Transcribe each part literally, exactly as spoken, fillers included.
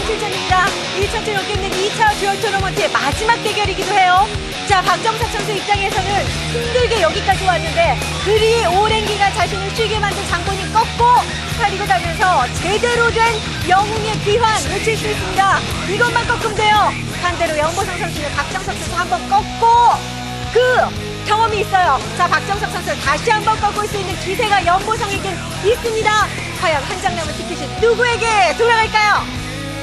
출전입니다. 일 차전 연결된 이 차 듀얼 토너먼트의 마지막 대결이기도 해요. 자, 박정석 선수 입장에서는 힘들게 여기까지 왔는데 그리 오랜 기간 자신을 쉬게 만든 장본인 꺾고 스타리그 가면서 제대로 된 영웅의 귀환 놓칠 수 있습니다. 이것만 꺾으면 돼요. 반대로 연보성 선수는 박정석 선수 한번 꺾고 그 경험이 있어요. 자, 박정석 선수 다시 한번 꺾을 수 있는 기세가 연보성에겐 있습니다. 과연 한 장 남은 티켓이 누구에게 돌아갈까요?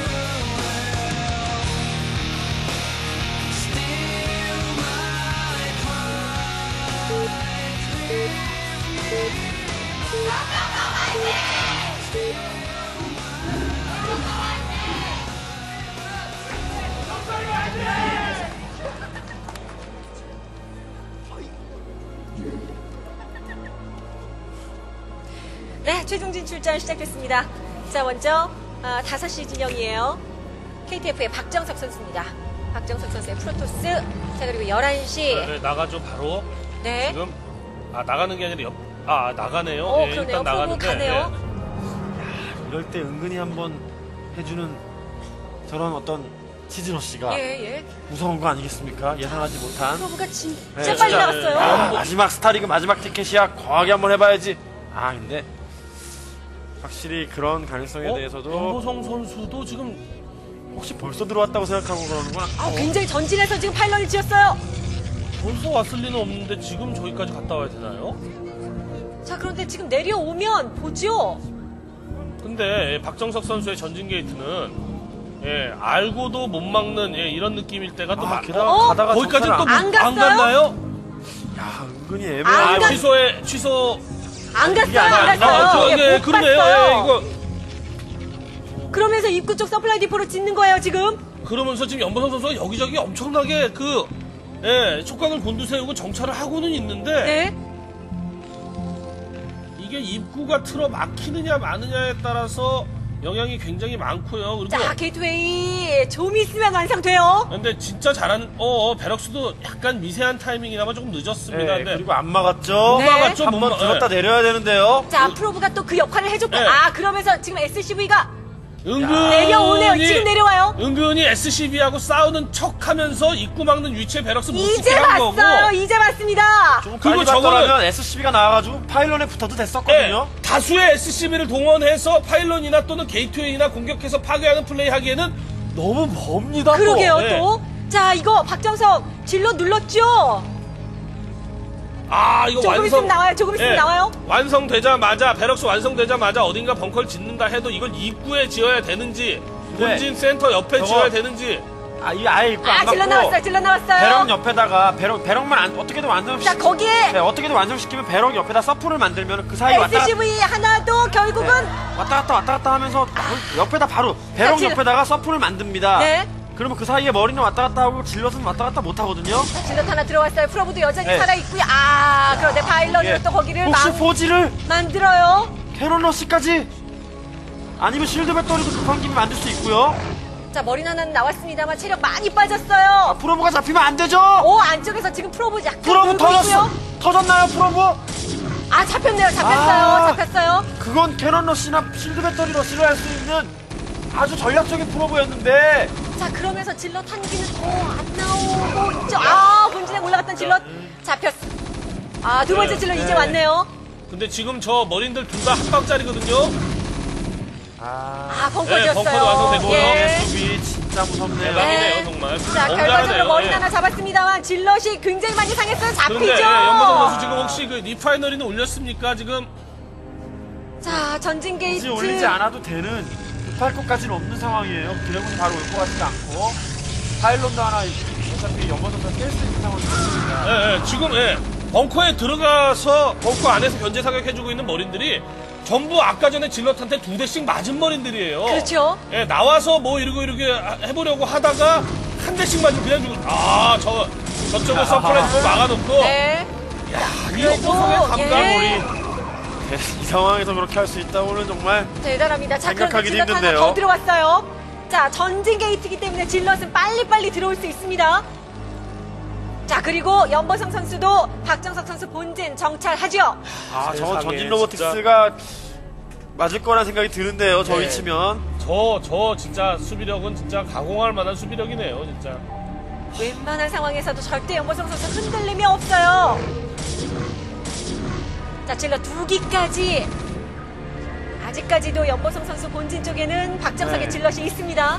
네, 최종 진출전 시작됐습니다. 자, 먼저 어, 다섯 시 진영이에요. 케이티에프의 박정석 선수입니다. 박정석 선수의 프로토스. 자, 그리고 열한 시. 네, 나가죠, 바로. 네. 지금, 아, 나가는 게 아니라 옆, 아, 나가네요. 어, 네, 그러네요. 일단 나가는데. 가네요. 네. 야, 이럴 때 은근히 한번 해주는 저런 어떤 치즈러시가 예, 예. 무서운 거 아니겠습니까? 예상하지 못한. 프로브가 진짜 네, 빨리 진짜, 나갔어요. 아, 마지막 스타리그 마지막 티켓이야. 거하게 한번 해봐야지. 아, 근데 확실히 그런 가능성에 어? 대해서도 연보성 선수도 지금 혹시 벌써 들어왔다고 생각하고 그러는구나. 아, 굉장히 전진해서 지금 파일런을 지었어요. 벌써 왔을 리는 없는데 지금 저기까지 갔다 와야 되나요? 자, 그런데 지금 내려오면 보죠. 근데 박정석 선수의 전진 게이트는 예, 알고도 못 막는 예, 이런 느낌일 때가 또 아, 많고 게다가 어? 가다가 거기까지 또 정찰을 못- 안 안 갔어요? 갔나요? 야, 은근히 안 애매하게. 아, 갔- 취소에 취소 안 갔어요, 이게 안 안 갔어요. 나왔죠. 예, 예, 못 그러네요. 봤어요. 예, 이거 그러면서 입구 쪽 서플라이 디포를 짓는 거예요, 지금. 그러면서 지금 연보성 선수가 여기저기 엄청나게 그 예, 촉각을 곤두세우고 정찰을 하고는 있는데 네. 이게 입구가 틀어 막히느냐 마느냐에 따라서 영향이 굉장히 많고요. 그리고 자, 게이트웨이 좀 있으면 완성돼요. 근데 진짜 잘하는 어, 어 베럭스도 약간 미세한 타이밍이나마 조금 늦었습니다. 네, 근데 그리고 안 막았죠. 네. 막았죠. 한번 못 들었다 막- 예. 내려야 되는데요. 자, 프로브가 또 그 역할을 해줬고, 네. 아, 그러면서 지금 에스씨브이가 은근히 내려오네요. 지금 내려와요. 은근히 에스씨비하고 싸우는 척하면서 입구 막는 위치에 베럭스 못 이제 찍게 한 거고. 봤어요. 이제 봤습니다. 좀 그리고 빨리 저거는- 봤더라면 에스씨비가 나와가지고 파일런에 붙어도 됐었거든요. 네, 다수의 에스씨비를 동원해서 파일런이나 또는 게이트웨이나 공격해서 파괴하는 플레이 하기에는 너무 멉니다. 또. 그러게요, 네. 또. 자, 이거 박정석 질러 눌렀죠? 아, 이거 조금 완성. 있으면 나와요. 조금 있으면 예, 나와요. 완성되자마자 베럭스 완성되자마자 어딘가 벙커를 짓는다 해도 이걸 입구에 지어야 되는지 네. 본진 센터 옆에 저거- 지어야 되는지. 아, 이 아예 입고 아, 안 질러 막고 나왔어요. 질러 나왔어요. 배럭 옆에다가 배럭 배럭만 안, 어떻게든 완성시. 자, 거기에 네, 어떻게든 완성시키면 배럭 옆에다 서프를 만들면 그 사이 왔다 에스씨브이 하나도 결국은 네, 왔다 갔다 왔다 갔다 하면서 그 옆에다 바로 배럭 질- 옆에다가 서프를 만듭니다. 네. 그러면 그 사이에 머리는 왔다 갔다 하고 질럿은 왔다 갔다 못 하거든요. 질러 하나 들어왔어요. 프로브도 여전히 네. 살아있고요. 아, 그런데 파일런으로 예. 또 거기를 혹시 막 포지를 만들어요. 캐논러시까지 아니면 실드 배터리도 급한 김에 만들 수 있고요. 자, 머리 하나는 나왔습니다만 체력 많이 빠졌어요. 프로브가 잡히면 안 되죠. 오, 안쪽에서 지금 프로브 약간 프로브 놀고 터졌어. 있고요. 터졌나요, 프로브? 아, 잡혔네요. 잡혔어요. 아. 잡혔어요. 그건 캐논러시나 실드 배터리 러시를 할 수 있는 아주 전략적인 프로브였는데. 자, 그러면서 질럿 한 기는 어, 안 나오고 있죠. 아, 본진에 올라갔던 질럿 잡혔어. 아, 두 번째 네, 질럿 이제 네. 왔네요. 근데 지금 저 머린들 둘 다 한 방짜리거든요. 아, 아, 벙커 네, 벙커도 지었어요. 완성되고요. 예. 수비 진짜 무섭네요. 대박이네요, 정말. 자, 엉달하네요. 결과적으로 머리 예. 하나 잡았습니다만 질럿이 굉장히 많이 상했어요. 그런데 잡히죠. 예, 연보성 선수 지금 혹시 그 리파이너리는 올렸습니까? 지금 자, 전진 게이트. 굳이 올리지 않아도 되는 급할 것까지는 없는 상황이에요. 드래곤이 바로 올 것 같지도 않고 파일런도 하나 어차피 연보선수 깰 수 있는 상황이니까. 예, 예, 지금 예, 벙커에 들어가서 벙커 안에서 견제 사격해주고 있는 머린들이 전부 아까 전에 질럿한테 두 대씩 맞은 머린들이에요. 그렇죠. 예, 나와서 뭐 이러고 이렇게 해보려고 하다가 한 대씩 맞은 그냥 죽은. 아, 저 저쪽을 서프라이즈로 막아놓고. 네. 야, 이 그래도, 연보성의 감각머리. 예. 네, 이 상황에서 그렇게 할 수 있다고는 정말 대단합니다. 자, 그런데 생각하기도 질럿 하나 힘든데요. 더 들어왔어요. 자, 전진 게이트이기 때문에 질럿은 빨리빨리 들어올 수 있습니다. 자, 그리고 연보성 선수도 박정석 선수 본진 아, 저 세상에, 전진 로보틱스가 맞을 거란 생각이 드는데요. 저 네. 위치면. 저, 저 진짜 수비력은 진짜 가공할 만한 수비력이네요, 진짜. 웬만한 상황에서도 절대 연보성 선수 흔들림이 없어요. 자, 질러 두 기까지. 아직까지도 연보성 선수 본진 쪽에는 박정석의 네. 질럿이 있습니다.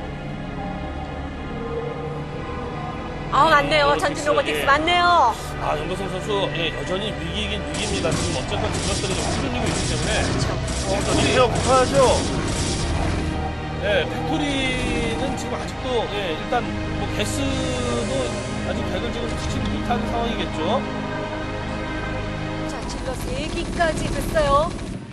아, 맞네요. 로보틱스, 전진 로보틱스 예. 맞네요. 아, 연보성 선수, 예, 여전히 위기이긴 위기입니다. 지금 어쨌건 질럿들이 좀 흔들리고 있기 때문에. 그렇죠. 이제 붙어야죠. 예, 팩토리는 지금 아직도, 예, 일단, 뭐, 개수도 아직 백을 지금 치지 못한 상황이겠죠. 자, 질럿 세 기까지 됐어요.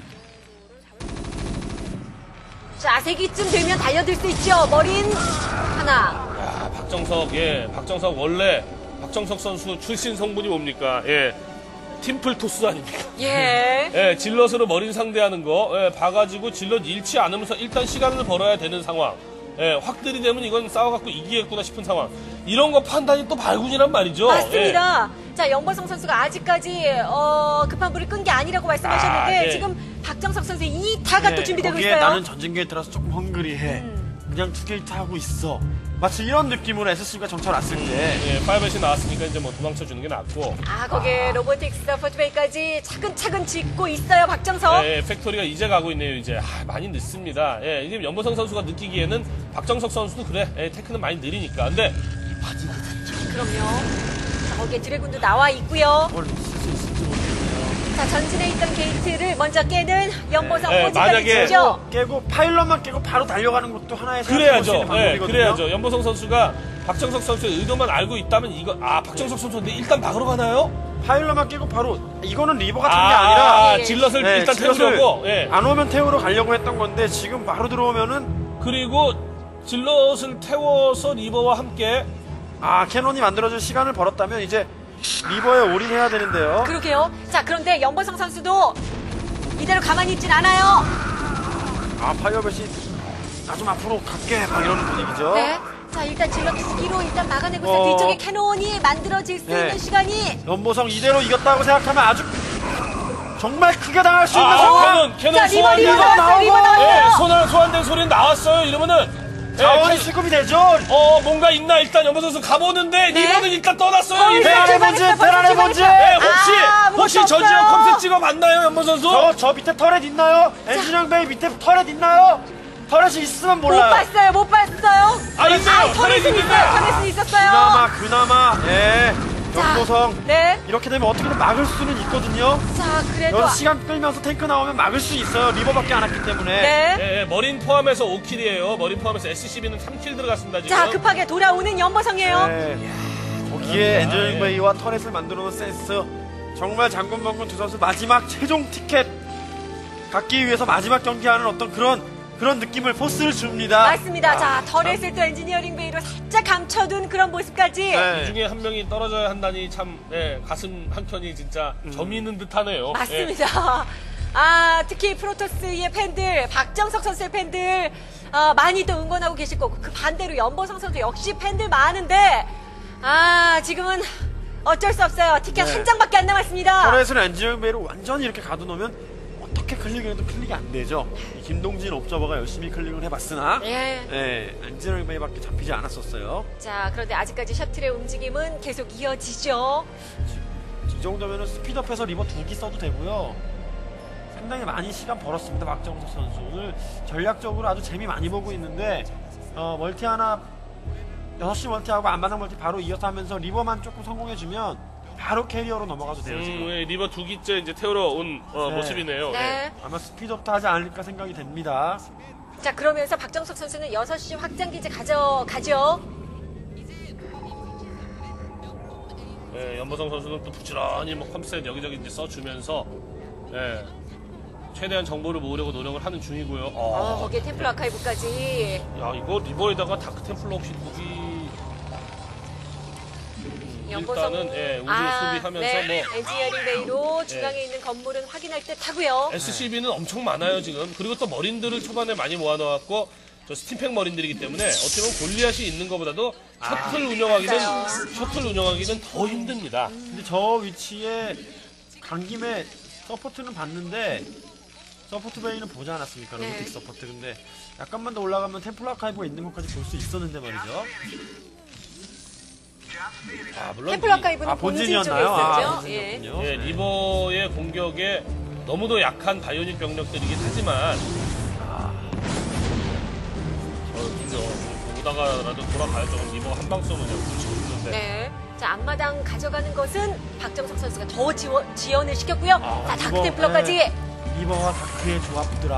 자, 세 기쯤 되면 달려들 수 있죠. 머린 하나. 야, 박정석, 예, 박정석 원래, 박정석 선수 출신 성분이 뭡니까? 예, 팀플 토스 아닙니까? 예. 예, 질럿으로 머린 상대하는 거, 예, 봐가지고 질럿 잃지 않으면서 일단 시간을 벌어야 되는 상황. 예, 확 들이대면 이건 싸워갖고 이기겠구나 싶은 상황. 이런 거 판단이 또 발군이란 말이죠. 맞습니다. 자, 연보성 선수가 아직까지 어, 급한 불을 끈 게 아니라고 말씀하셨는데 아, 네. 지금 박정석 선수의 이 타가 또 준비되고 거기에 있어요. 나는 전진 게이트라서 조금 헝그리해. 음. 그냥 투 게이트 하고 있어. 마치 이런 느낌으로 에스씨비가 정찰 왔을 때. 예, 파이벳이 나왔으니까 이제 뭐 도망쳐주는 게 낫고. 아, 거기에 로보틱스 포트베이까지 차근차근 짓고 있어요, 박정석. 예, 팩토리가 이제 가고 있네요, 이제. 아, 많이 늦습니다. 예, 이제 연보성 선수가 느끼기에는 박정석 선수도 그래, 예, 테크는 많이 느리니까. 근데, 그럼요. 자, 거기에 드래곤도 나와 있고요. 뭘 쓸 수 있을지 모르겠네요. 자, 전진에 있던 게이트를 먼저 깨는 연보성 네, 포지까지 만약에 치죠. 깨고 파일럿만 깨고 바로 달려가는 것도 하나의 그래야죠. 생각해볼 수 있는 예, 방법이거든요. 그래야죠. 연보성 선수가 박정석 선수의 의도만 알고 있다면 이거, 아, 박정석 선수인데 일단 막으러 가나요? 파일럿만 깨고 바로 이거는 리버 같은 게 아, 아니라 아, 질럿을 네, 일단 질럿을 태우려고. 예. 안 오면 태우러 가려고 했던 건데 지금 바로 들어오면은 그리고 질럿을 태워서 리버와 함께 아 캐논이 만들어줄 시간을 벌었다면 이제 리버에 올인해야 되는데요. 그러게요. 자, 그런데 연보성 선수도 이대로 가만히 있진 않아요. 아 파이어벳이 나 좀 앞으로 갈게 막 이러는 분위기죠. 네. 자, 일단 질럿 두 기로 일단 막아내고 있어요. 어. 뒤쪽에 캐논이 만들어질 수 네. 있는 시간이. 연보성 이대로 이겼다고 생각하면 아주 정말 크게 당할 수 있는 아, 상황. 캐논, 캐논 자, 리버, 소환, 리버 리버 나왔어요. 리버 나오고. 예, 나왔어요. 소환, 소환된 소리는 나왔어요. 이러면은. 예, 자원이 캐- 수급이 되죠. 어, 뭔가 있나 일단 연보 선수 가보는데 네. 리버는 일단 떠났어요. 어, 이제. 일단 테란의 본질, 출발했어요. 테란의 벌써 본질. 출발했어요. 예, 혹시 아, 아무것도 혹시 저 지역 없어요. 컴퓨터 찍어 봤나요, 연보 선수? 저, 저 밑에 터렛 있나요? 엔지니어링 베이 밑에 터렛 있나요? 터렛이 있으면 못 몰라요. 봤어요. 못 봤어요. 아, 있네요. 아, 터렛은 터렛이 있어요. 있는데. 터렛은 있었어요. 그나마 그나마 예 자, 연보성 네. 이렇게 되면 어떻게든 막을 수는 있거든요. 자, 그래도. 여기서 시간 끌면서 탱크 나오면 막을 수 있어요. 리버밖에 안 왔기 때문에. 네. 예, 예, 머린 포함해서 오 킬이에요. 머린 포함해서 에스씨비는 삼 킬 들어갔습니다, 지금. 자, 급하게 돌아오는 연보성이에요. 네. 거기에 아, 엔지니어링 예. 베이와 터렛을 만들어 놓은 센스. 정말 장군범군 두 선수 마지막 최종 티켓 갖기 위해서 마지막 경기하는 어떤 그런 그런 느낌을 포스를 줍니다. 맞습니다. 아, 자, 터렛을 또 엔지니어링 베이로 살짝 감춰둔 그런 모습까지. 네. 그 중에 한 명이 떨어져야 한다니 참 예, 가슴 한켠이 진짜 점이 있는 듯하네요. 예. 맞습니다. 아, 특히 프로토스의 팬들, 박정석 선수의 팬들, 아, 많이 또 응원하고 계실 거고, 그 반대로 연보성 선수 역시 팬들 많은데, 아, 지금은 어쩔 수 없어요. 티켓 네. 한 장밖에 안 남았습니다. 터렛을 엔지니어링 베이로 완전히 이렇게 가둬놓으면 어떻게 클릭해도 클릭이 안 되죠. 이 김동진 옵저버가 열심히 클릭을 해봤으나 예. 예, 엔지니어링 베이밖에 잡히지 않았었어요. 자, 그런데 아직까지 셔틀의 움직임은 계속 이어지죠. 이 정도면은 스피드업해서 리버 두 기 써도 되고요. 상당히 많이 시간 벌었습니다. 박정석 선수 오늘 전략적으로 아주 재미 많이 보고 있는데 어, 멀티 하나 여섯 시 멀티하고 안마당 멀티 바로 이어서 하면서 리버만 조금 성공해주면 바로 캐리어로 넘어가도 돼요. 음, 지금. 예, 리버 두 기째 이제 태우러 온 어, 네. 모습이네요. 네. 아마 스피드업도 하지 않을까 생각이 됩니다. 자, 그러면서 박정석 선수는 여섯 시 확장기지 가져가죠. 예, 연보성 선수는 또 부지런히 뭐 컴셋 여기저기 이제 써주면서 예, 최대한 정보를 모으려고 노력을 하는 중이고요. 어, 어, 거기에 템플 아카이브까지. 야, 이거 리버에다가 다크 템플러 혹시 두기 연보성. 일단은 예, 우주 아, 수비하면서 네. 뭐 엔지니어링 베이로 중앙에 있는 건물은 확인할 듯 하고요. 에스씨비는 엄청 많아요 지금. 그리고 또 머린들을 초반에 많이 모아놓았고 저 스팀팩 머린들이기 때문에 어떻게 보면 골리앗이 있는 것보다도 셔틀 운영하기는 맞아요. 셔틀 운영하기는 더 힘듭니다. 근데 저 위치에 간 김에 서포트는 봤는데 서포트 베이는 보지 않았습니까? 네. 로보틱 서포트. 근데 약간만 더 올라가면 템플 아카이브가 있는 것까지 볼 수 있었는데 말이죠. 아, 물론 템플 아카이브는 아, 본진 쪽에 본진이었나요? 아, 있었죠. 예. 본진이었군요. 이, 예, 리버의 공격에 너무도 약한 바이오닉 병력들이긴 하지만 저 진짜 보다가라도 돌아가야죠. 리버가 한 방 쏘면 그냥 붙이고 있는데. 네. 자, 앞마당 가져가는 것은 박정석 선수가 더 지원, 지원을 시켰고요. 아, 자, 리버, 다크템플러까지 네. 리버와 다크의 조합 드랍.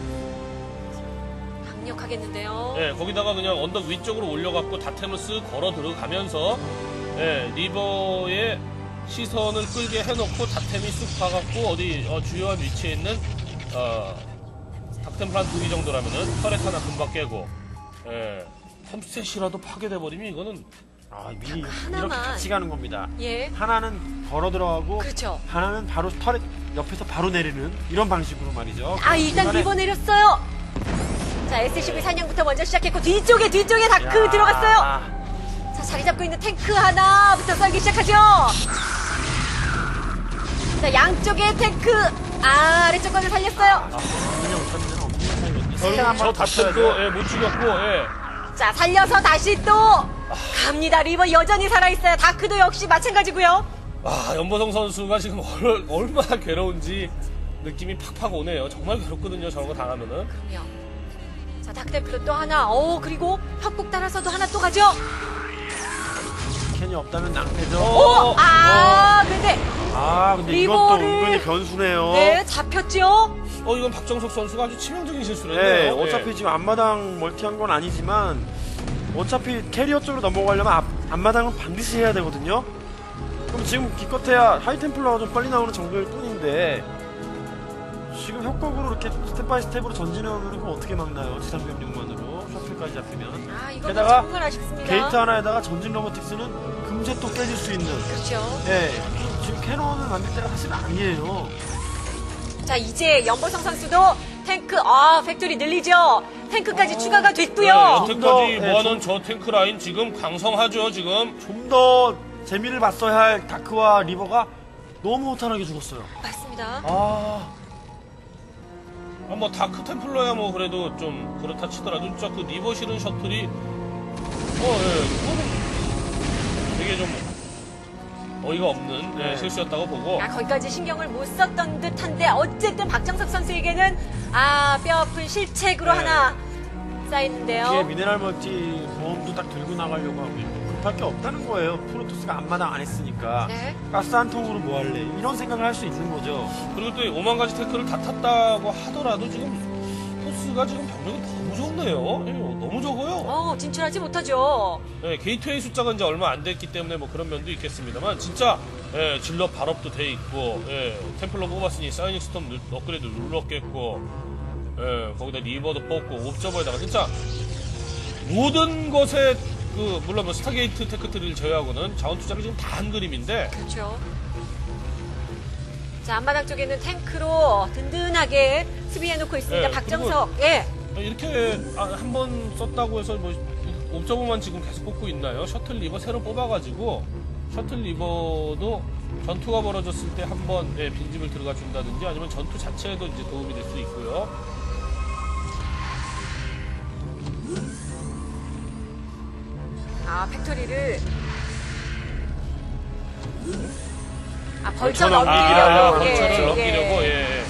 강력하겠는데요. 예, 거기다가 그냥 언덕 위쪽으로 올려갖고 다템을 쓱 걸어 들어가면서 예, 리버의 시선을 끌게 해놓고 다템이 쑥 가갖고 어디 어, 주요한 위치에 있는 어, 닥템플란 두 개 정도라면은 터렛 하나 금방 깨고 예, 펌셋이라도 파괴돼버리면 이거는 아, 미리 하나만. 이렇게 같이 가는 겁니다. 예. 하나는 걸어 들어가고 그렇죠. 하나는 바로 터렛 옆에서 바로 내리는 이런 방식으로 말이죠. 아, 일단 중간에- 리버 내렸어요. 자, 에스씨브이 사냥부터 먼저 시작했고 뒤쪽에 뒤쪽에 다크 야. 들어갔어요. 자, 자리 잡고 있는 탱크 하나부터 썰기 시작하죠. 자, 양쪽에 탱크 아, 아래쪽 거를 살렸어요. 아, 그냥 못하면 없는 사이거든요. 결국 저 다템도 예, 못 죽였고 예. 자, 살려서 다시 또 갑니다. 리버 여전히 살아있어요. 다크도 역시 마찬가지고요. 아, 연보성 선수가 지금 얼, 얼마나 괴로운지 느낌이 팍팍 오네요. 정말 괴롭거든요. 저런 거 당하면은. 그럼요. 자, 다크템플러 또 하나. 어, 그리고 협곡 따라서도 하나 또 가죠. 캔이 없다면 낭패죠. 어, 오! 아, 근데 아, 근데 이것도 리버를- 은근히 변수네요. 네, 잡혔죠. 어, 이건 박정석 선수가 아주 치명적인 실수를 네, 했네요. 어차피 예. 지금 앞마당 멀티한 건 아니지만 어차피 캐리어 쪽으로 넘어가려면 앞, 앞마당은 반드시 해야 되거든요. 그럼 지금 기껏해야 하이템플러가 좀 빨리 나오는 정도일 뿐인데 지금 협곡으로 이렇게 스텝 바이 스텝으로 전진해오면 그럼 어떻게 막나요? 지상병력만으로 셔틀까지 잡히면. 아, 이거 게다가 정말 아쉽습니다. 게이트 하나에다가 전진 로보틱스는 금세 또 깨질 수 있는. 그렇죠. 예, 지금 캐논을 만들 때가 사실 아니에요. 자, 이제 연보성 선수도 탱크, 아, 팩토리 늘리죠. 탱크까지 추가가 네, 됐고요. 여태까지 더, 네, 모아놓은 저 탱크 라인 지금 강성하죠, 지금. 좀 더 재미를 봤어야 할 다크와 리버가 너무 호탄하게 죽었어요. 맞습니다. 아, 아, 뭐, 다크 템플러야 뭐, 그래도 좀, 그렇다 치더라도, 진짜 그 리버 실은 셔틀이, 어, 예, 그거는 되게 좀, 어이가 없는, 예, 네. 실수였다고 보고. 아, 거기까지 신경을 못 썼던 듯한데 어쨌든 박정석 선수에게는 아, 뼈아픈 실책으로 네. 하나 뒤에 쌓이는데요. 미네랄 멀티 보험도 딱 들고 나가려고 하고 있고 급할 게 없다는 거예요. 프로토스가 앞마당 안 했으니까. 네. 가스 한 통으로 뭐 할래? 이런 생각을 할 수 있는 거죠. 그리고 또 오만 가지 태클을 다 탔다고 하더라도 지금, 토스가 지금 병력이 너무 적네요. 예, 너무 적어요. 어, 진출하지 못하죠. 예, 게이트웨이 숫자가 이제 얼마 안 됐기 때문에 뭐 그런 면도 있겠습니다만 진짜 예, 질럿 발업도 돼 있고 예, 템플러 뽑았으니 사이닉 스톰 누- 업그레이드 눌렀겠고 예, 거기다 리버도 뽑고 옵저버에다가 진짜 모든 것에 그 물론 뭐 스타게이트 테크트리를 제외하고는 자원 투자를 지금 다 한 그림인데 그렇죠. 자, 앞마당 쪽에는 탱크로 든든하게 수비해놓고 있습니다. 네, 박정석. 예. 이렇게 한 번 썼다고 해서 뭐 옵저버만 지금 계속 뽑고 있나요? 셔틀 리버 새로 뽑아가지고 셔틀 리버도 전투가 벌어졌을 때 한 번 예, 빈집을 들어가 준다든지 아니면 전투 자체에도 이제 도움이 될 수 있고요. 아, 팩토리를 아, 벌쳐 벌쳐 넘기려고. 아, 넘기려고. 벌처를 예, 넘기려고 예. 예.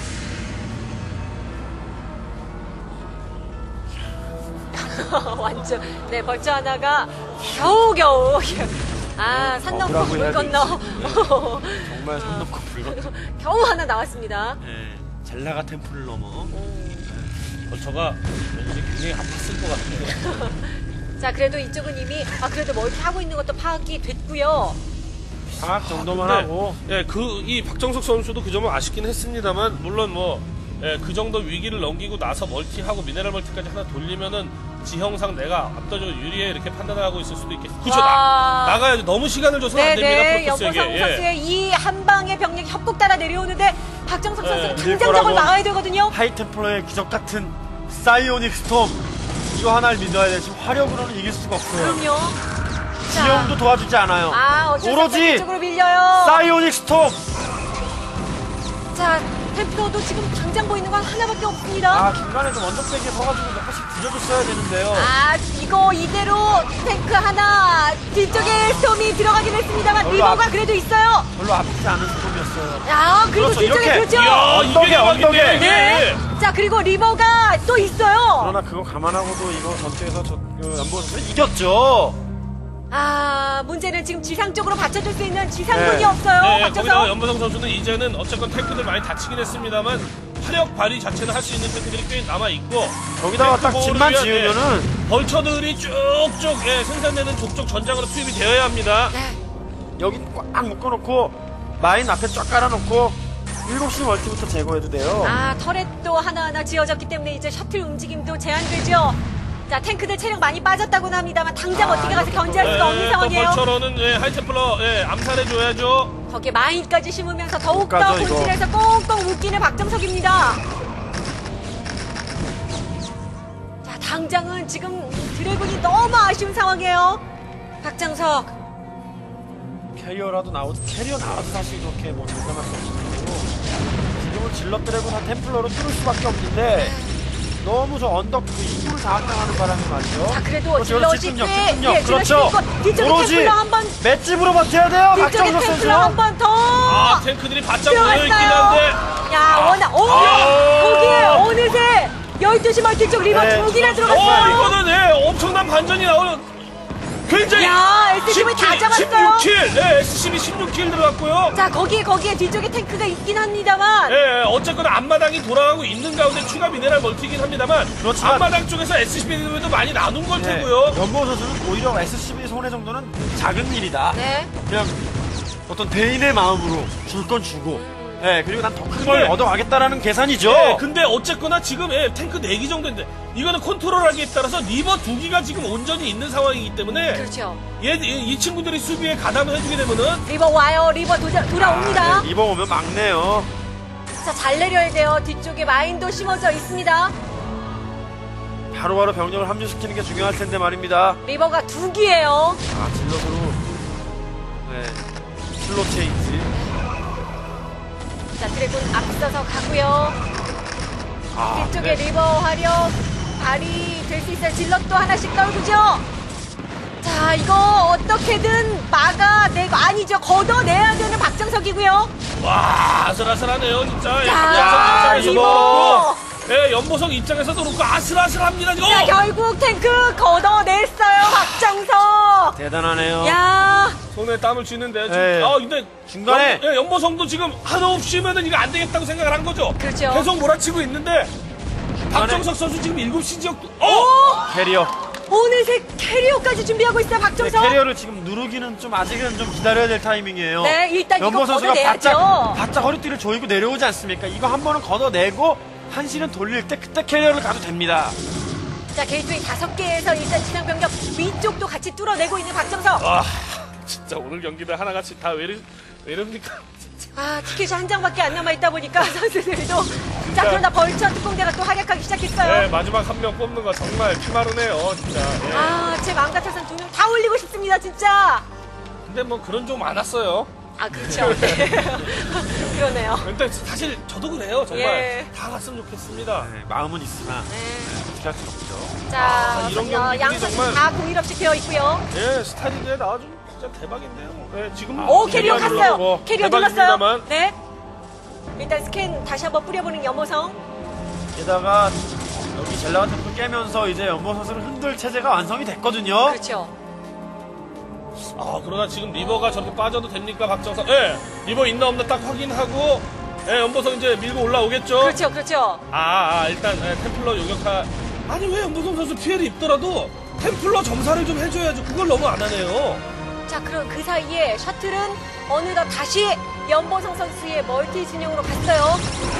완전 네, 벌처 하나가 겨우겨우 아, 산 넘고 억울하고 물 해야 건너 정말 손 놓고 불렀죠. 겨우 하나 나왔습니다. 예, 젤라가 템플을 넘어. 벌처가 왠지 굉장히 아팠을 것 같은데. 자, 그래도 이쪽은 이미 아, 그래도 멀티 하고 있는 것도 파악이 됐고요. 방학 정도만 근데, 하고. 예, 그, 이 박정석 선수도 그 점은 아쉽긴 했습니다만, 물론 뭐, 예, 그 정도 위기를 넘기고 나서 멀티하고 미네랄 멀티까지 하나 돌리면은 지형상 내가 압도적으로 유리해 이렇게 판단을 하고 있을 수도 있겠어. 그쵸, 와. 나, 나가야지. 너무 시간을 줘서는 안 됩니다, 네네, 프로토스에게. 연보성 예. 선수의 이 한 방의 병력이 협곡 따라 내려오는데 박정석 네, 선수는 밀 당장 저걸 거라고. 막아야 되거든요. 하이템플러의 기적 같은 사이오닉 스톰. 이거 하나를 믿어야 돼. 지금 화력으로는 이길 수가 없어요. 그럼요. 지형도 도와주지 않아요. 아, 어쩔 수 없이 오로지 이쪽으로 밀려요. 사이오닉 스톰. 자, 템플러도 지금 당장 보이는 건 하나밖에 없습니다. 아, 중간에 좀 언덕배기에 서가지고 몇 번씩 뒤져줬어야 되는데요. 아, 이거 이대로 탱크 하나 뒤쪽에 스톰이 들어가긴 했습니다만 별로 리버가 앞- 그래도 있어요. 별로 아프지 않은 스톱이었어요. 야, 그리고 그렇죠, 뒤쪽에 이렇게. 그렇죠. 이야, 언덕에, 이게 언덕에. 막인데, 네. 이게. 자, 그리고 리버가 또 있어요. 그러나 그거 감안하고도 이거 전투에서 저, 그, 연보 선수 이겼죠. 아, 문제는 지금 지상 쪽으로 받쳐줄 수 있는 지상군이 네. 없어요. 네, 거기다가 박정석. 연보성 선수는 이제는 어쨌건 탱크들 많이 다치긴 했습니다만 화력 발휘 자체는 할 수 있는 탱크들이 꽤 남아 있고 거기다가 딱 집만 지으면은 벌처들이 쭉쭉 예, 생산되는 족족 전장으로 투입이 되어야 합니다. 네. 여기 꽉 묶어놓고 마인 앞에 쫙 깔아놓고 일곱 시 멀티부터 제거해도 돼요. 아, 터렛도 하나하나 지어졌기 때문에 이제 셔틀 움직임도 제한되죠. 자, 탱크들 체력 많이 빠졌다고는 합니다만 당장 아, 어떻게 가서 이렇게 견제할 또- 수가 없는 예, 또 상황이에요. 벌처로는 예, 하이템플러 예, 암살해줘야죠. 거기에 마인까지 심으면서 더욱더 가죠, 이거. 본진에서 꽁꽁 묶이는 박정석입니다. 자, 당장은 지금 드래곤이 너무 아쉬운 상황이에요. 박정석. 캐리어라도 나오도 캐리어 나와도 사실 그렇게 뭐 장담할 수 없고 지금은 질럿 드래곤 한 템플러로 뚫을 수밖에 없는데 너무 저 언덕 그 입구를 장악당하는 바람이 말이죠. 자, 그래도 그렇죠, 질럿이 집중력, 꽤, 집중력. 예, 질럿이 그렇죠. 있고 뒤쪽에 오로지 템플러 한 번, 맷집으로 버텨야 돼요. 뒤쪽에 박정석 선수. 템플러 한 번 더. 아, 탱크들이 바짝 모여있긴 한데. 들어갔어요. 야, 워낙, 오! 아. 거기에 어느새 열두 시 멀티 쪽 리버 네, 두 개나 어, 들어갔어요. 이거는 예, 엄청난 반전이 나오는 굉장히 야, 에스씨브이 다 잡았어요. 십육 킬, 네, 에스씨브이 십육 킬 들어갔고요. 자, 거기에, 거기에 뒤쪽에 탱크가 있긴 합니다만. 예, 어쨌거나 앞마당이 돌아가고 있는 가운데 추가 미네랄 멀티긴 합니다만 그렇지만- 앞마당 쪽에서 에스씨비도 많이 나눈 걸 네. 테고요. 연보 선수는 오히려 에스씨비 손해 정도는 작은 일이다. 네. 그냥 어떤 대인의 마음으로 줄 건 주고, 예, 그리고 난 더 큰 걸 네. 얻어가겠다라는 계산이죠. 예, 근데 어쨌거나 지금 예, 탱크 네 기 정도인데 이거는 컨트롤하기에 따라서 리버 두 기가 지금 온전히 있는 상황이기 때문에 그렇죠. 얘, 이, 이 친구들이 수비에 가담을 해주게 되면은 리버 와요. 리버 도자, 돌아옵니다. 아, 네, 리버 오면 막네요. 자, 잘 내려야 돼요. 뒤쪽에 마인도 심어져 있습니다. 바로바로 병력을 합류시키는 게 중요할 텐데 말입니다. 리버가 두 기예요. 아, 질럿으로, 네, 슬로 체인지. 자, 드래곤 앞서서 가고요. 아, 뒤쪽에 네. 리버 화력 발휘될 수 있어요. 질럿도 하나씩 떨구죠. 자, 이거 어떻게든 막아내고, 아니죠. 걷어내야 되는 박정석이고요. 와 아슬아슬하네요 진짜. 예, 자, 박정석 입장에서도 리버. 그렇고 예, 연보성 입장에서도 그렇고 아슬아슬합니다 이거. 자, 결국 탱크 걷어냈어요. 박정석. 대단하네요. 야, 손에 땀을 쥐는데 지금 네. 아 근데 중간에- 연, 예, 연보성도 지금 한없이면은 이거 안 되겠다고 생각을 한 거죠. 그렇죠. 계속 몰아치고 있는데 박정석 선수 지금 일곱 시 지역 어 오! 캐리어. 어느새 캐리어까지 준비하고 있어요. 네, 박정석. 캐리어를 지금 누르기는 좀 아직은 좀 기다려야 될 타이밍이에요. 네, 일단 이거 연보 선수가 걷어내야죠. 바짝, 바짝 허리띠를 조이고 내려오지 않습니까? 이거 한 번은 걷어내고 한시는 돌릴 때 그때 캐리어를 가도 됩니다. 자, 게이트웨이 다섯 개에서 일단 지상 병력 위쪽도 같이 뚫어내고 있는 박정석. 아, 진짜 오늘 경기들 하나같이 다 왜 이러, 왜 이럽니까? 아, 티켓이 한 장밖에 안 남아있다 보니까 선수들도. 자, 그러나 벌처 특공대가 또 활약하기 시작했어요. 네, 마지막 한 명 뽑는 거 정말 피마르네요, 진짜. 예. 아, 제 마음 같아서는 두 명 다 올리고 싶습니다, 진짜. 근데 뭐 그런 좀 많았어요. 아, 그렇죠. 네. 그러네요. 근데 사실 저도 그래요, 정말. 예. 다 갔으면 좋겠습니다. 네, 마음은 있으나 네. 어떻게 할 수는 없죠. 자, 아, 이런 어, 경기들이 양선수 정말- 다 공일없이 되어 있고요. 예, 스타리그에 나와준 진짜 대박인데요. 네, 지금 아, 오, 캐리어 대박이죠. 갔어요. 뭐, 캐리어 대박입니다만. 눌렀어요. 네. 일단 스캔 다시 한번 뿌려보는 연보성. 게다가 여기 젤라가 템플 깨면서 이제 연보 선수를 흔들 체제가 완성이 됐거든요. 그렇죠. 아, 그러나 지금 리버가 저렇게 빠져도 됩니까, 박정석? 예, 리버 있나 없나 딱 확인하고, 예, 연보성 이제 밀고 올라오겠죠? 그렇죠, 그렇죠. 아, 아, 일단 예, 템플러 요격하. 아니 왜 연보성 선수 피해를 입더라도 템플러 점사를 좀 해줘야죠. 그걸 너무 안 하네요. 자, 그럼 그 사이에 셔틀은 어느덧 다시 연보성 선수의 멀티 진영으로 갔어요.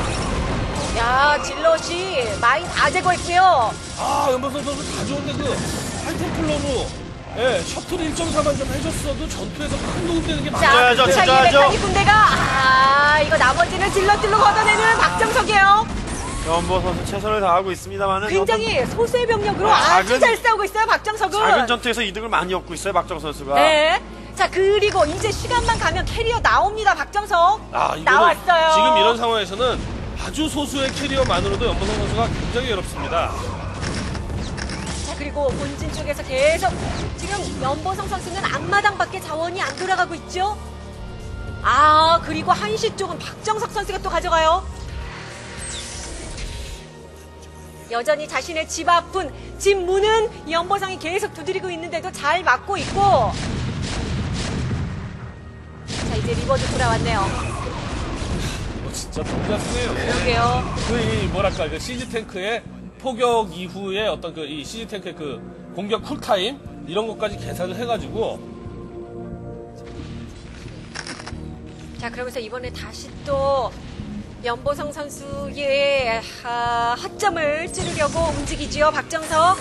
야, 질럿이 마인 다 제거했고요. 아, 연보성 선수 다 좋은데 그 하이템플러로 예, 셔틀 일 점 사만 좀 해줬어도 전투에서 큰 도움되는 게 자, 맞아요. 진짜야죠, 그 사이에 진짜야죠. 메카닉 군대가, 아, 이거 나머지는 질럿들로 걷어내는 박정석이에요. 연보 선수 최선을 다하고 있습니다만은 굉장히 소수의 병력으로 아, 아주 작은- 잘 싸우고 있어요, 박정석은. 작은 전투에서 이득을 많이 얻고 있어요, 박정 선수가. 네. 자, 그리고 이제 시간만 가면 캐리어 나옵니다, 박정석. 아, 이거는 나왔어요. 지금 이런 상황에서는 아주 소수의 캐리어만으로도 연보성 선수가 굉장히 어렵습니다. 자, 그리고 본진 쪽에서 계속 지금 연보성 선수는 앞마당밖에 자원이 안 돌아가고 있죠. 아, 그리고 한시 쪽은 박정석 선수가 또 가져가요. 여전히 자신의 집 앞은 집 문은 연보성이 계속 두드리고 있는데도 잘 막고 있고. 자, 이제 리버도 돌아왔네요. 이거 진짜 복잡해요. 그러게요. 그, 이, 뭐랄까, 그 시즈 탱크의 포격 이후에 어떤 그, 이 시즈 탱크의 그 공격 쿨타임? 이런 것까지 계산을 해가지고. 자, 그러면서 이번에 다시 또 연보성 선수의 아, 허점을 찌르려고 움직이지요, 박정석.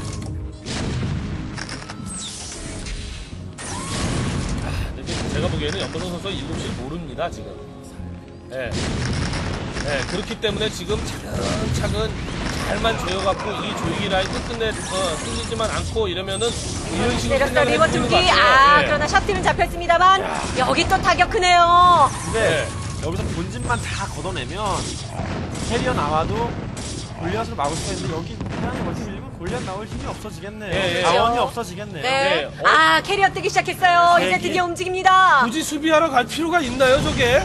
근데 제가 보기에는 연보성 선수가 일곱 시를 모릅니다, 지금. 예. 예, 그렇기 때문에 지금 차근차근 잘만 조여갖고 이 조이기 라인 끝끝내, 어, 끊이지만 않고 이러면은 이런 식으로 내렸다 생각을 리버 해보는 것 두기. 같아요. 아, 예. 그러나 셔틀은 잡혔습니다만 여기 또 타격 크네요. 근데 여기서 본진만 다 걷어내면 캐리어 나와도 골리앗으로 막을 수가 있는데 여기 태양이 멀티 밀리면 골리앗 나올 힘이 없어지겠네요. 예, 예. 자원이 그렇죠. 없어지겠네요. 네. 네, 어. 아, 캐리어 뜨기 시작했어요. 네, 이제 이- 드디어 움직입니다. 굳이 수비하러 갈 필요가 있나요, 저게?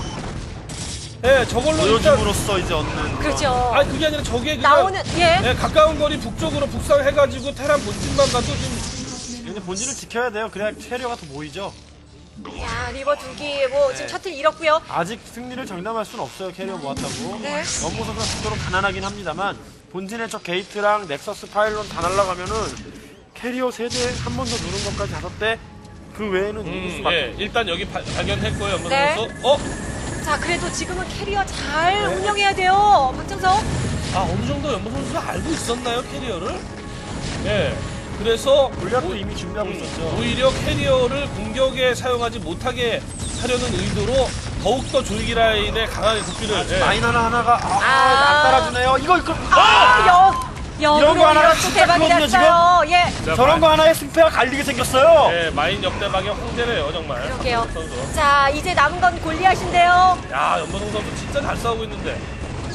예, 저걸로 일단. 보여줌으로써 이제 얻는 그런- 그렇죠. 아니, 그게 아니라 저게 그냥. 나오는, 예. 예, 가까운 거리 북쪽으로 북상해가지고 테란 본진만 가도 지금. 근데 본진을 지켜야 돼요. 그래야 캐리어가 더 모이죠. 야, 리버 두기, 뭐, 지금 네. 셔틀 잃었고요. 아직 승리를 장담할 수는 없어요. 캐리어 모았다고. 네. 연보선수가 스스로 가난하긴 합니다만 본진의 저 게이트랑 넥서스 파일론 다 날라가면은 캐리어 세 대 한 번 더 누른 것까지 다섯 대 그 외에는 이길 음, 수밖에 예, 일단 여기 바, 발견했고요, 연보 네. 선수. 어? 자, 그래도 지금은 캐리어 잘 네. 운영해야 돼요. 박정석. 아, 어느 정도 연보 선수가 알고 있었나요, 캐리어를? 예. 그래서 골리앗도 오- 이미 준비하고 있었죠. 오히려 캐리어를 공격에 사용하지 못하게 하려는 의도로 더욱더 조이기 라인에 강하게 고삐를. 예. 마인 하나 하나가 아, 아. 안 따라주네요. 이거 이거 아, 역, 역으로 이런 거 하나 이런 또 진짜 대박이 크거든요, 났어요. 예. 자, 저런 마- 거 하나에 승패가 갈리게 생겼어요. 예, 마인 역대박의 황제래요, 정말. 그러게요. 박정석 선수. 자, 이제 남은 건 골리앗인데요. 야, 연보성 선수 진짜 잘 싸우고 있는데.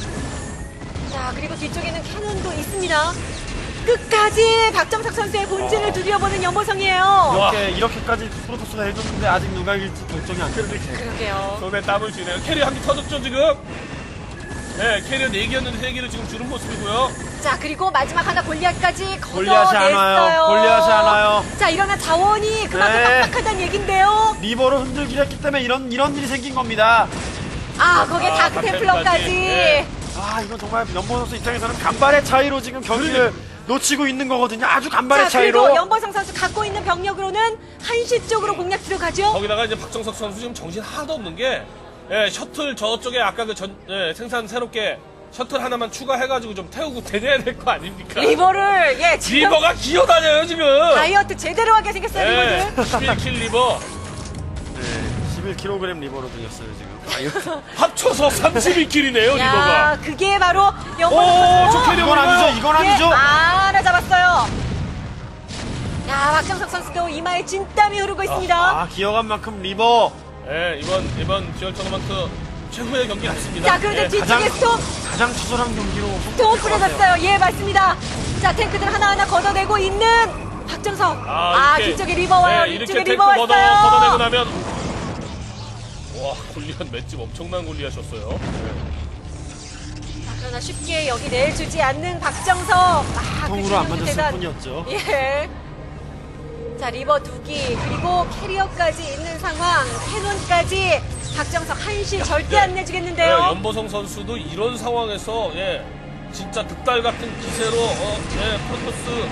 자, 그리고 뒤쪽에는 캐논도 있습니다. 끝까지 박정석 선수의 본진을 두드려보는 연보성이에요. 와. 이렇게 이렇게까지 프로토스가 해줬는데 아직 누가 이길지 결정이 안 됐는데 그러게요. 손에 땀을 쥐네요. 캐리어 한 개 터졌죠, 지금? 네, 캐리어 네 개였는데 세 개를 지금 주는 모습이고요. 자, 그리고 마지막 하나 골리앗까지 골리앗이 안 와요. 걷어냈어요. 골리앗이 안 와요. 자, 이러나 자원이 그만큼 네. 빡빡하다는 얘긴데요. 리버를 흔들기로 했기 때문에 이런 이런 일이 생긴 겁니다. 아, 거기에 아, 다크템플러까지. 다크템플러까지. 네. 아 이건 정말 연보 선수 입장에서는 간발의 차이로 지금 경기를 놓치고 있는 거거든요. 아주 간발의 자, 차이로. 그리고 연보성 선수 갖고 있는 병력으로는 한시 쪽으로 공략 들어가죠. 거기다가 이제 박정석 선수 지금 정신 하나도 없는 게, 예, 셔틀 저쪽에 아까 그 전, 예, 생산 새롭게 셔틀 하나만 추가해가지고 좀 태우고 다녀야 될 거 아닙니까? 리버를, 예, 지금 리버가 기어다녀요, 지금! 다이어트 제대로 하게 생겼어요, 예, 리버들. 십일 킬 리버. 네, 십일 킬로그램 리버로 들렸어요 지금. 다이어트. 합쳐서 삼십이 킬이네요, 리버가. 야, 그게 바로 연보성 오, 저 선수. 캐리어 이건 아니죠. 이건 예, 아니죠. 아, 하나 잡았어요. 야, 박정석 선수도 이마에 진땀이 흐르고 있습니다. 아 기어간 만큼 리버 예, 이번, 이번 듀얼 토너먼트 최후의 경기 같습니다. 자, 그런데 예. 뒤쪽에 가장 스톰, 가장 처절한 경기로 스톰 뿌려졌어요. 예, 맞습니다. 자, 탱크들 하나하나 걷어내고 있는 박정석. 아, 이렇게, 뒤쪽에 리버 와요. 예, 이렇게 뒤쪽에 탱크 리버 걷어, 걷어내고 왔어요. 나면. 와, 골리앗 맷집 엄청난 골리앗이었어요. 예. 자, 그러나 쉽게 여기 내주지 않는 박정석. 아, 그 통으로 안 실력도 맞았을 대단. 뿐이었죠. 예. 자, 리버 두기, 그리고 캐리어까지 있는 상황, 캐논까지 박정석 한시 절대 예. 안 내주겠는데요. 예, 연보성 선수도 이런 상황에서, 예, 진짜 득달 같은 기세로, 어, 예, 프로토스,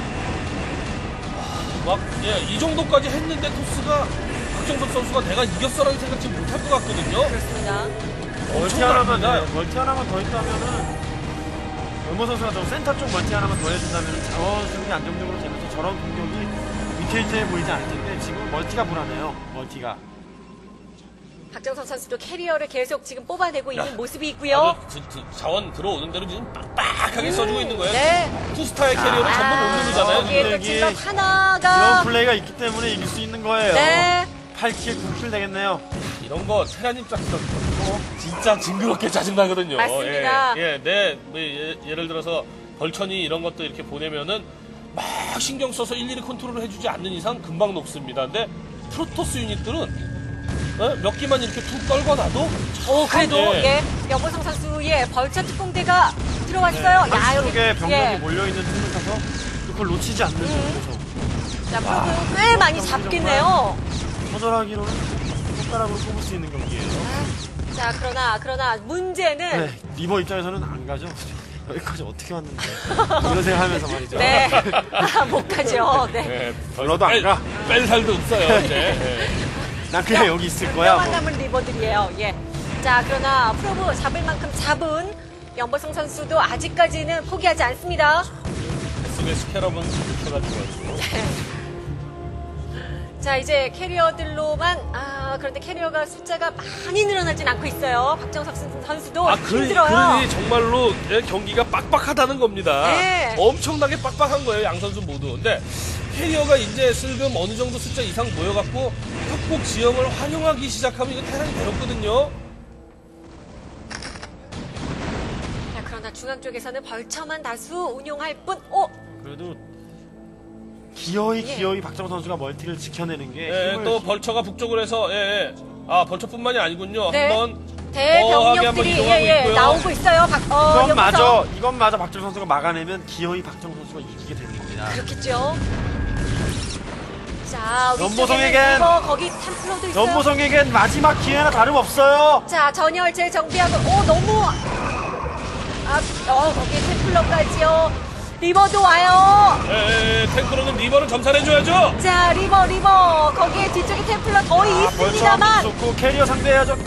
아, 막, 예, 이 정도까지 했는데 토스가, 박정석 선수가 내가 이겼어라는 생각지 못할 것 같거든요. 그렇습니다. 멀티 하나만 엄청납니다. 네, 멀티 하나만 더 있다면은 연보 선수가 저 센터 쪽 멀티 하나만 더 해준다면 자원 승리 안정적으로 되면서 저런 공격이 위태위태해 보이지 않을 텐데 지금 멀티가 불안해요. 멀티가. 박정석 선수도 캐리어를 계속 지금 뽑아내고 있는 야, 모습이 있고요. 아주 드- 드- 자원 들어오는 대로 지금 빡빡하게 써주고 있는 거예요. 네. 투스타의 캐리어를 전부 못 누르잖아요. 여기에 또 지금. 질럿 이런 하나가. 플레이가 있기 때문에 이길 수 있는 거예요. 네. 팔 킬, 구 킬 되겠네요. 이런 거 테란 입장에서 어, 진짜 징그럽게 짜증나거든요. 맞습니다. 예, 예, 네, 뭐 예, 예를 들어서 벌천이 이런 것도 이렇게 보내면은 막 신경 써서 일일이 컨트롤을 해주지 않는 이상 금방 녹습니다. 근데 프로토스 유닛들은 어? 몇 개만 이렇게 툭 떨궈놔도 오, 그래도, 예. 예. 연보성 선수의 벌처 특공대가 들어왔어요. 야, 한쪽에 여기. 병력이 예. 몰려있는 틈을 타서 그걸 놓치지 않는 정도에서 자, 프로브 꽤 많이 잡겠네요. 처절하기로는 손가락으로 꼽을 수 있는 경기예요. 자, 그러나, 그러나, 문제는. 네, 리버 입장에서는 안 가죠. 여기까지 어떻게 왔는데 이런 생각하면서 말이죠. 네. 아, 못 가죠. 네. 예, 불러도 안 가. 뺄 살도 없어요. 이제. 예. 난 그냥 여기 있을 거야. 뼈만 뭐. 남은 리버들이에요. 예. 자, 그러나 프로브 잡을 만큼 잡은 연보성 선수도 아직까지는 포기하지 않습니다. 에스비에스 캐럿은 이렇게 가지고 자, 이제 캐리어들로만, 아, 그런데 캐리어가 숫자가 많이 늘어나진 않고 있어요. 박정석 선수도 아, 그, 힘들어요. 그러니 정말로 예, 경기가 빡빡하다는 겁니다. 네. 엄청나게 빡빡한 거예요, 양 선수 모두. 근데 캐리어가 이제 슬금 어느 정도 숫자 이상 모여갖고 협곡 지형을 활용하기 시작하면 이거 테란이 괴롭거든요. 자, 그러나 중앙 쪽에서는 벌처만 다수 운용할 뿐, 오! 그래도 기어이 예. 기어이 박정호 선수가 멀티를 지켜내는 게 예, 힘을 또 벌처가 북쪽으로 해서, 예, 예. 아, 벌처뿐만이 아니군요. 네. 한번 대병력들이, 한번 예, 이동하고 예, 있고요. 나오고 있어요. 박, 어, 이건 연보성. 마저 이건 마저 박정호 선수가 막아내면 기어이 박정호 선수가 이기게 되는 겁니다. 그렇겠죠. 자, 연보성에겐- 위쪽에는 리버, 거기 템플러도 있어요. 연보성에겐 마지막 기회나 다름없어요. 자, 전열 재정비하고, 오, 너무. 아, 어, 거기에 템플러까지요. 리버도 와요. 예, 예, 예. 탱크로는 리버를 점살해줘야죠. 자, 리버, 리버. 거기에 뒤쪽에 템플러 거의 아, 벌써 있습니다만. 한번 좋고 캐리어 상대해야죠.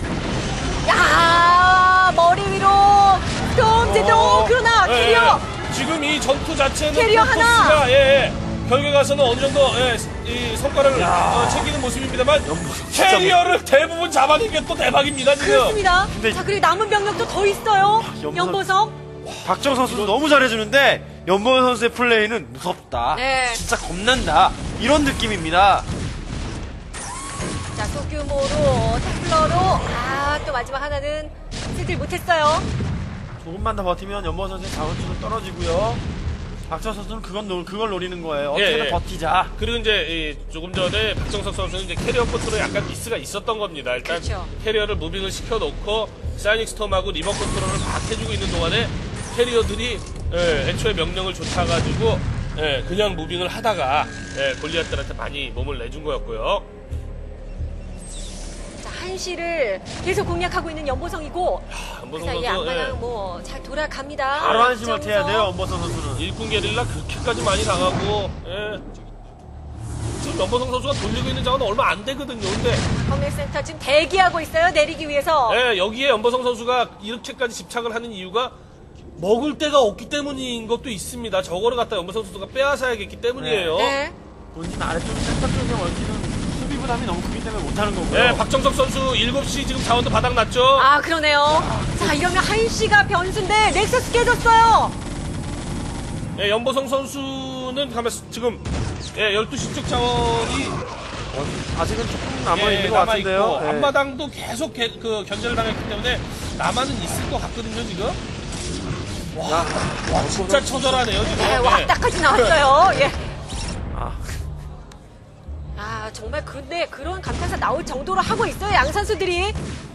야, 머리 위로. 좀, 제대로. 어. 그러나, 예, 캐리어. 예. 지금 이 전투 자체는 캐리어 하나. 프로토스가, 예, 예. 결국에 가서는 어느 정도 예, 이 성과를 어, 챙기는 모습입니다만 캐리어를 대부분 잡아낸 게 또 대박입니다 지금. 그렇습니다. 근데- 자, 그리고 남은 병력도 더 있어요. 연보성- 연보성. 박정호 선수도 너무 잘해주는데 연보성 선수의 플레이는 무섭다. 네. 진짜 겁난다. 이런 느낌입니다. 자, 소규모로 템플러로. 아, 또 마지막 하나는 쓰질 못했어요. 조금만 더 버티면 연보성 선수의 자원줄은 떨어지고요. 박정호 선수는 그건 노, 그걸 노리는 거예요. 어떻게든 예, 예. 버티자. 그리고 이제 이 조금 전에 박정석 선수는 이제 캐리어 컨트롤에 약간 미스가 있었던 겁니다. 일단 그렇죠. 캐리어를 무빙을 시켜놓고 사이닉 스톰하고 리버 컨트롤을 막 해주고 있는 동안에 캐리어들이 예, 애초에 명령을 쫓아가지고 예, 그냥 무빙을 하다가 예, 골리앗들한테 많이 몸을 내준 거였고요. 자, 한시를 계속 공략하고 있는 연보성이고. 그 연보성 사이에 선수 예, 앞마당 뭐 잘 돌아갑니다. 바로 한심을 박정석. 태야 돼요. 연보성 선수는. 일꾼 게릴라 그렇게까지 많이 당하고 예. 지금 연보성 선수가 돌리고 있는 자원은 얼마 안 되거든요. 근데 커뮤니센터 지금 대기하고 있어요. 내리기 위해서. 예, 여기에 연보성 선수가 이렇게까지 집착을 하는 이유가 먹을 데가 없기 때문인 것도 있습니다. 저거를 갖다 연보성 선수가 빼앗아야겠기 때문이에요. 네. 본진 아래쪽 센터 쪽에 멀티는 수비 부담이 너무 크기 때문에 못하는 거고요. 예, 박정석 선수 일곱 시 지금 자원도 바닥 났죠. 아, 그러네요. 자, 이러면 한시가 변수인데 넥서스 깨졌어요. 예, 연보성 선수는 가만 지금 예, 열두 시 쪽 자원이 어, 아직은 조금 남아 예, 있는 것 남아 같은데요. 있고 예. 앞마당도 계속 개- 그 견제를 당했기 때문에 남아는 있을 것 같거든요, 지금. 와, 야, 와 진짜 처절하네요, 지금. 네, 예. 왔다까지 나왔어요. 예. 아, 아, 정말 근데 그런 감탄사 나올 정도로 하고 있어요. 양 선수들이.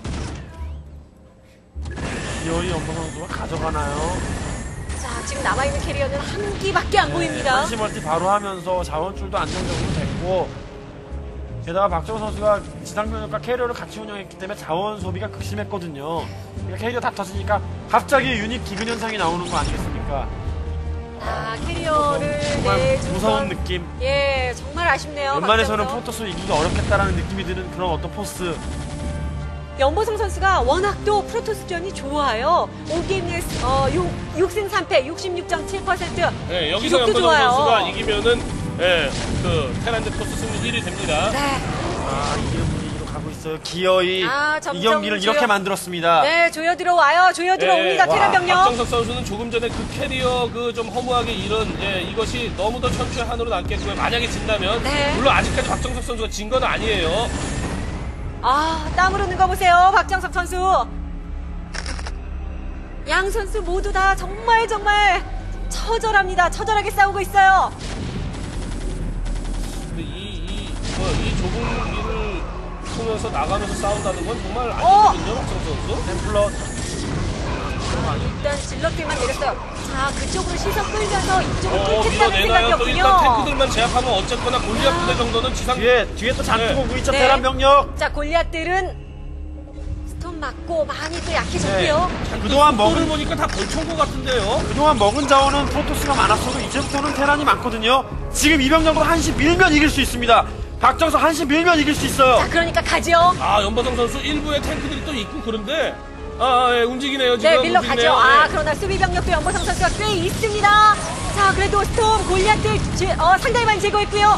기어이 연보성 선수가 가져가나요? 자, 지금 남아있는 캐리어는 한 기밖에 안 보입니다. 한시 멀티 바로 하면서 자원줄도 안정적으로 됐고 게다가 박정호 선수가 지상병력과 캐리어를 같이 운영했기 때문에 자원 소비가 극심했거든요. 그러니까 캐리어 다 터지니까 갑자기 유닛 기근 현상이 나오는 거 아니겠습니까? 아, 캐리어를 정말 내준 무서운 건- 느낌. 예, 정말 아쉽네요. 웬만해서는 박정석. 프로토스 이기기가 어렵겠다라는 느낌이 드는 그런 어떤 포스. 연보성 선수가 워낙 또 프로토스전이 좋아요. 오 게임 내 어, 육 승 삼 패 육십육 점 칠 퍼센트. 예, 여기서 기록도 연보성 좋아요. 선수가 이기면은 예, 그 테란드 토스 승리 일 위 됩니다. 네. 아, 이기는 분위기로 가고 있어요. 기어이 아, 이 점점 경기를 조여- 이렇게 만들었습니다. 네, 조여 들어와요. 조여 들어옵니다. 예, 테란 병력. 박정석 선수는 조금 전에 그 캐리어 그 좀 허무하게 잃은 예, 이것이 너무 더 천추의 한으로 남겠고요. 만약에 진다면 네. 물론 아직까지 박정석 선수가 진 건 아니에요. 아, 땀 흐르는 거 보세요. 박정석 선수. 양 선수 모두 다 정말 정말 처절합니다. 처절하게 싸우고 있어요. 근데 이, 이, 뭐, 이 좁은 길을 통해서 나가면서 싸운다는 건 정말 어! 아니거든요, 박정석 선수. 템플러 일단 질럿들만 내렸어요. 자, 그쪽으로 시선 끌면서 이쪽을 어, 뚫겠다는 밀어내나요? 또 일단 생각이었군요. 탱크들만 제압하면 어쨌거나 골리앗 부대 정도는 지상. 뒤에 뒤에 또 잔뜩 네. 오고 있죠. 네. 테란 병력. 자, 골리앗들은 스톤 맞고 많이 또 약해졌고요. 그동안 먹을 먹은 보니까 다 벌총고 같은데요. 그동안 먹은 자원은 프로토스가 많았어도 이제부터는 테란이 많거든요. 지금 이병력으로 한시 밀면 이길 수 있습니다. 박정석 한시 밀면 이길 수 있어요. 자, 그러니까 가죠. 아, 연보성 선수 일부에 탱크들이 또 있고 그런데 아, 아, 예, 움직이네요 지금. 네, 밀러 움직이네요. 가죠. 아, 예. 그러나 수비 병력도 연보성 선수가 꽤 있습니다. 자, 그래도 스톰 골리앗들 제, 어, 상당히 많이 제거했고요.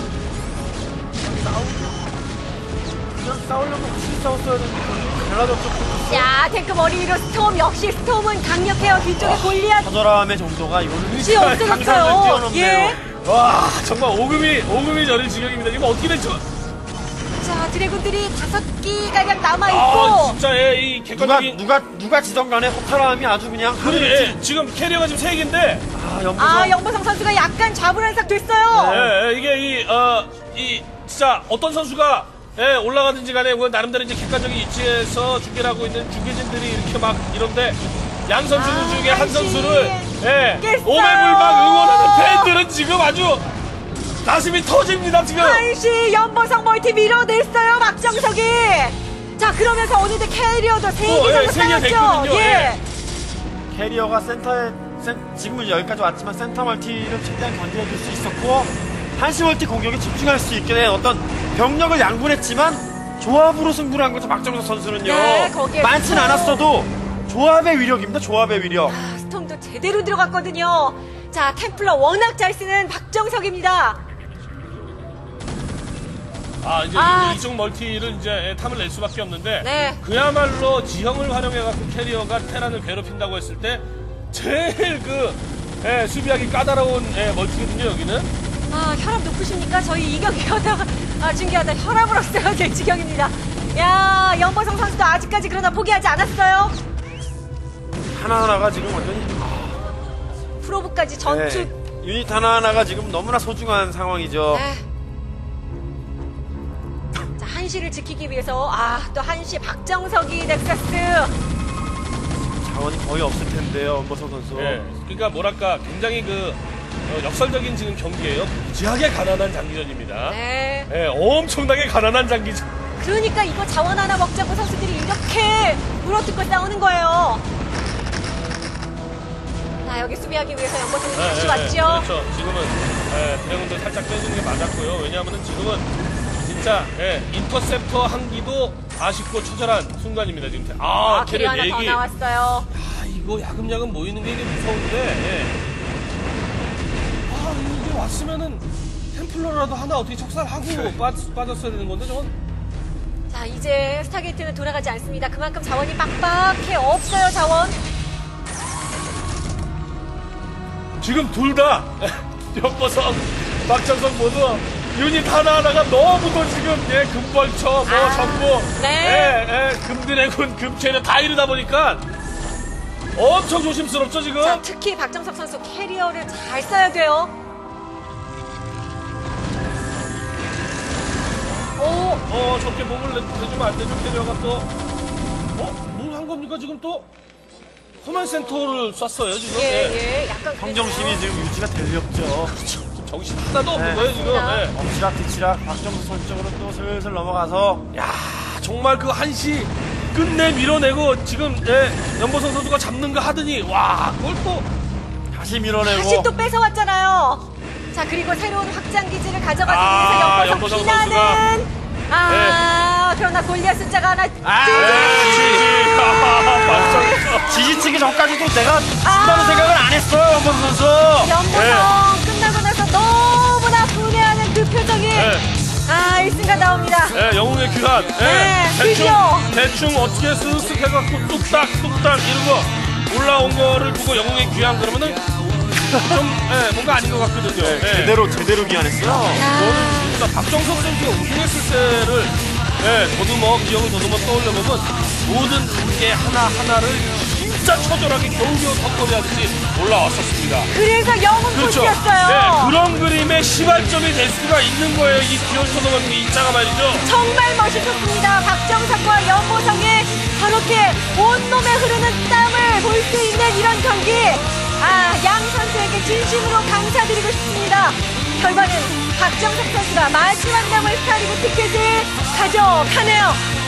그냥 싸우려면 같이 싸웠어야 되는데 달라졌죠. 자, 탱크 머리 위로 스톰. 역시 스톰은 강력해요. 뒤쪽에 골리앗. 처절함의 정도가 이거는 씨 없어졌어요. 강산을 뛰어넘네요. 예. 와, 정말 오금이 오금이 저릴 지경입니다. 이거 어떻게 됐죠? 자, 드래곤들이 다섯 기가량 남아있고. 아, 진짜 예, 이 누가 객관적인. 누가 누가 지던 간에 허탈함이 아주 그냥 그래, 하늘을 예, 지금 캐리어가 지금 세 개인데. 아, 연보성. 아, 영보성 선수가 약간 좌불안삭 됐어요. 예, 예, 이게 이, 어, 이, 진짜 어떤 선수가, 예, 올라가든지 간에, 뭐 나름대로 이제 객관적인 위치에서 중계를 하고 있는 중계진들이 이렇게 막 이런데, 양 선수 아, 중에 한 한시. 선수를, 예, 깼어요. 오매불망 응원하는 팬들은 지금 아주 가슴이 터집니다, 지금. 한시 연보성 멀티 밀어냈어요. 박정석이. 자, 그러면서 어느새 캐리어도 세 어, 개 예, 정도 세개 쌓였죠. 됐거든요. 예. 캐리어가 센터에 센, 지금은 여기까지 왔지만 센터 멀티를 최대한 견제해줄 수 있었고 한시 멀티 공격에 집중할 수 있게 된 어떤 병력을 양분했지만 조합으로 승부를 한 거죠. 박정석 선수는요. 네, 거기에 많진 또- 않았어도 조합의 위력입니다. 조합의 위력. 아, 스톰도 제대로 들어갔거든요. 자, 템플러 워낙 잘 쓰는 박정석입니다. 아, 이제 아, 이- 이쪽 멀티를 이제 탐을 낼 수밖에 없는데, 네. 그야말로 지형을 활용해갖고 캐리어가 테란을 괴롭힌다고 했을 때, 제일 그, 예, 수비하기 까다로운 예, 멀티거든요, 여기는. 아, 혈압 높으십니까? 저희 이 경기 하다가, 아, 중계하다 혈압을 없애야 될 지경입니다. 야, 연보성 선수도 아직까지 그러나 포기하지 않았어요. 하나하나가 지금 완전히 프로브까지 전투. 네, 유닛 하나하나가 지금 너무나 소중한 상황이죠. 네. 자, 한시를 지키기 위해서, 아, 또 한시 박정석이 넥서스. 자원이 거의 없을 텐데요. 엄보성 선수. 예, 그러니까 뭐랄까 굉장히 그 어, 역설적인 지금 경기예요. 무지하게 가난한 장기전입니다. 네. 예, 엄청나게 가난한 장기전. 그러니까 이거 자원 하나 먹자고 선수들이 이렇게 물어뜯고 싸우는 거예요. 자, 여기 수비하기 위해서 연보성이 예, 다시 예, 왔죠. 그렇죠. 지금은 예, 드래곤들 살짝 빼주는 게 맞았고요. 왜냐하면 지금은 진짜 예, 인터셉터 한기도 아쉽고 처절한 순간입니다. 지금 아, 아, 길이 캐리어 하나 더 얘기. 나왔어요. 아, 이거 야금야금 모이는 게 이게 무서운데. 예. 아, 이게 왔으면은 템플러라도 하나 어떻게 척살하고 빠, 빠졌어야 되는 건데 저건. 자, 이제 스타게이트는 돌아가지 않습니다. 그만큼 자원이 빡빡해 없어요, 자원. 지금 둘 다 연보성, 박정석 모두 유닛 하나하나가 너무도 지금 예 금벌처 뭐 아, 전부 네. 예, 예, 금드래곤 금캐리어 다 이러다 보니까 엄청 조심스럽죠 지금. 자, 특히 박정석 선수 캐리어를 잘 써야 돼요. 오, 어 저렇게 몸을 내, 내주면 안 되죠. 캐리어가 또 어? 뭘 한 겁니까 지금 또 커맨 센터를 쐈어요 지금. 예, 예. 예, 약간 평정심이 지금 유지가 되렵죠. 지금 정신 하나도 없는 네, 거예요 지금. 맞습니다. 예. 엎치락 뒤치락 박정석 선수 쪽으로 또 슬슬 넘어가서 야 정말 그 한시 끝내 밀어내고 지금 예, 연보성 선수가 잡는 거 하더니 와 그걸 또 다시 밀어내고 다시 또 뺏어왔잖아요. 자, 그리고 새로운 확장 기지를 가져가기 아, 위해서 연보성 연보성 피나는. 아, 그러나 골리앗 숫자가 하나. 아, 찌릿! 아, 지지치기 전까지도 내가 아. 죽다는 생각을 안 했어요. 연보성 선수. 연보성 예. 끝나고 나서 너무나 분해하는 그 표정이. 예. 아, 일승가 나옵니다. 예, 영웅의 영웅의 귀환. 예, 네, 대충, 드디어. 대충 어떻게 쓱쓱 해갖고 뚝딱, 뚝딱 이러고 올라온 거를 보고 영웅의 귀환 그러면은 좀, 예, 뭔가 아닌 것 같거든요. 네, 예. 제대로 제대로 귀환했어요. 저는 진짜 박정석 선수가 우승했을 때를 예, 더듬어 기억을 더듬어 떠올려보면 모든 게 하나하나를 진짜 처절하게 겨우겨우 턱걸이하듯이 올라왔었습니다. 그래서 영웅 그렇죠. 코스였어요. 예, 그런 그림의 시발점이 될 수가 있는 거예요. 이 듀얼 토너먼트 이자가 말이죠. 정말 멋있었습니다. 박정석과 연보성의 저렇게 온몸에 흐르는 땀을 볼 수 있는 이런 경기. 아, 양 선수에게 진심으로 감사드리고 싶습니다. 결과는 박정석 선수가 마지막 남을 스타리그 티켓을 가져가네요.